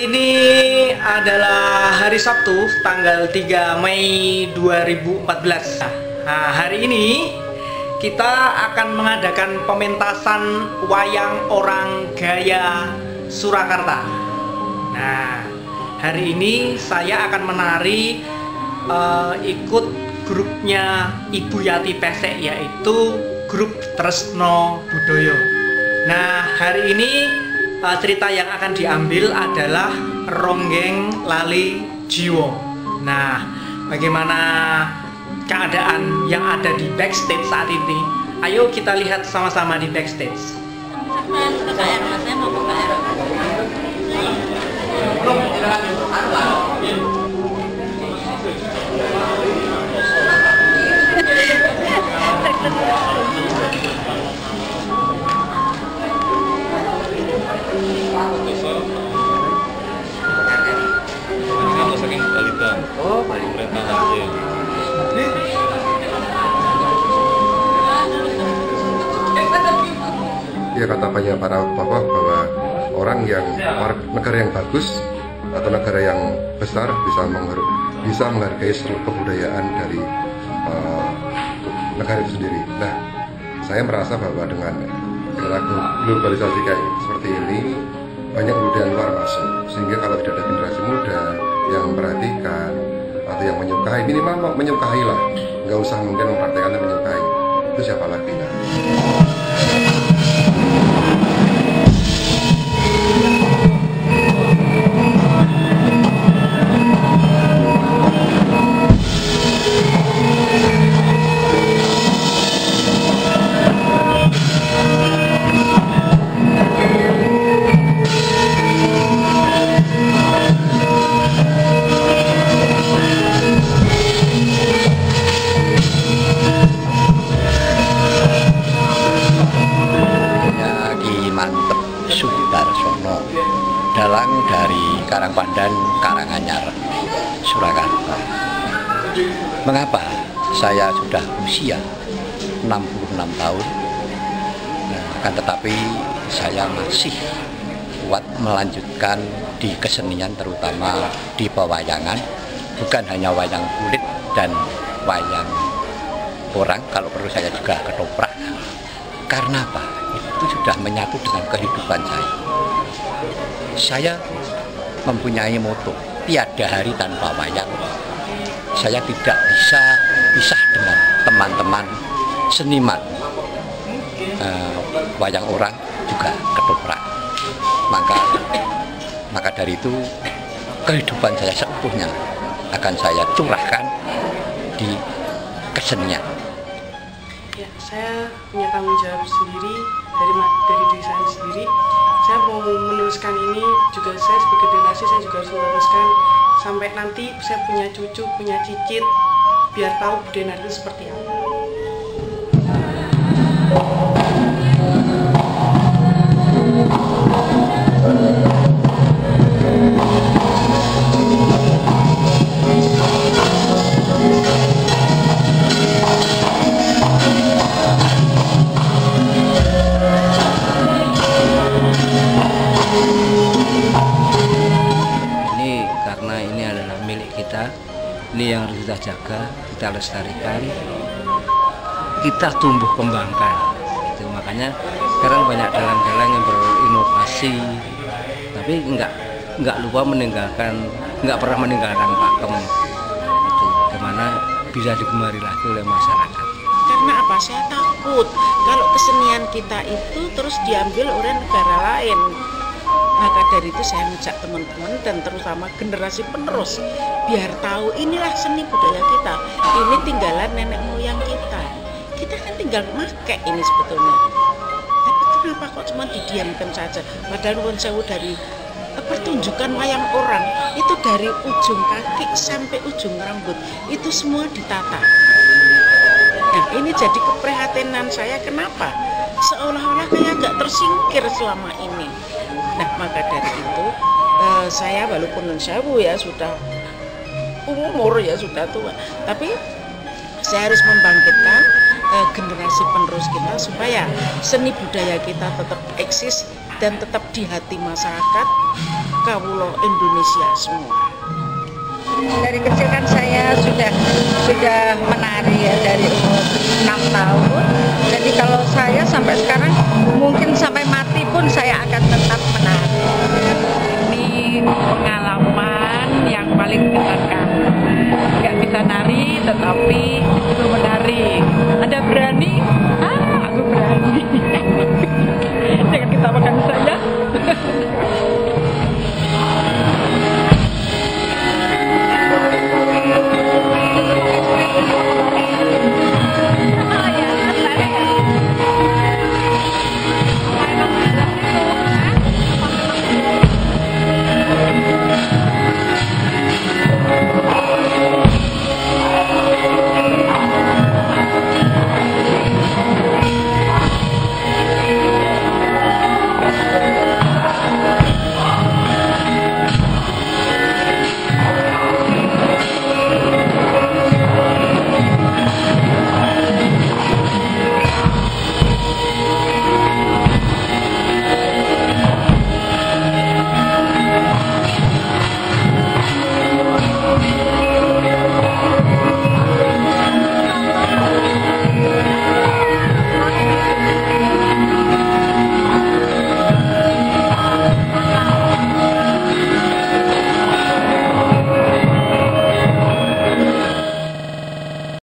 Ini adalah hari Sabtu tanggal 3 Mei 2014. Nah, hari ini kita akan mengadakan pementasan wayang orang gaya Surakarta. Nah, hari ini saya akan menari ikut grupnya Ibu Yati Pesek, yaitu grup Tresno Budoyo. Nah, hari ini cerita yang akan diambil adalah Ronggeng Lali Jiwo. Nah, bagaimana keadaan yang ada di backstage saat ini? Ayo kita lihat sama-sama di backstage. Oh, ya, kata banyak para bapak bahwa orang yang negara yang bagus atau negara yang besar bisa menghargai seluruh kebudayaan dari negara itu sendiri. Nah, saya merasa bahwa dengan era globalisasi kayak seperti ini banyak kebudayaan luar masuk, sehingga kalau tidak ada generasi muda yang memperhatikan atau yang menyukai, minimal menyukai lah, nggak usah mungkin mempraktekkan dan menyukai, itu siapa lagi ya? Dalang dari Karangpandan, Karanganyar, Surakarta. Mengapa saya sudah usia 66 tahun, akan tetapi saya masih kuat melanjutkan di kesenian, terutama di pewayangan, bukan hanya wayang kulit dan wayang orang, kalau perlu saya juga ketoprak. Karena apa? Itu sudah menyatu dengan kehidupan saya. Saya mempunyai moto, tiada hari tanpa wayang. Saya tidak bisa pisah dengan teman-teman seniman wayang orang, juga ketoprak. Maka dari itu kehidupan saya seutuhnya akan saya curahkan di kesenian. Ya, saya punya tanggung jawab sendiri dari diri saya sendiri. Saya mau meneruskan ini juga, saya sebagai generasi saya juga harus meneruskan sampai nanti saya punya cucu, punya cicit, biar tahu budaya itu seperti apa. Ini yang harus kita jaga, kita lestarikan, kita tumbuh kembangkan. Itu makanya sekarang banyak dalang-dalang yang berinovasi, tapi nggak lupa nggak pernah meninggalkan pakem. Itu bagaimana bisa digemari lagi oleh masyarakat. Karena apa? Saya takut kalau kesenian kita itu terus diambil oleh negara lain. Maka dari itu saya mengajak teman-teman dan terutama generasi penerus biar tahu inilah seni budaya kita, ini tinggalan nenek moyang kita. Kita kan tinggal pakai ini sebetulnya. Tapi kenapa kok cuma didiamkan saja? Padahal nuwun sewu, dari pertunjukan wayang orang itu dari ujung kaki sampai ujung rambut itu semua ditata. Nah, ini jadi keprihatinan saya, kenapa? Seolah-olah kayak nggak tersingkir selama ini. Nah, maka dari itu saya walaupun nun sewu ya sudah umur, ya sudah tua, tapi saya harus membangkitkan generasi penerus kita supaya seni budaya kita tetap eksis dan tetap di hati masyarakat kawula Indonesia semua. Dari kecil kan saya sudah menari ya, dari umur 6 tahun. Jadi kalau saya sampai sekarang